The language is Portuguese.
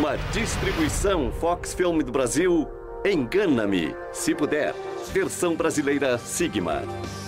Uma distribuição Fox Film do Brasil. Engana-me, se puder. Versão brasileira Sigma.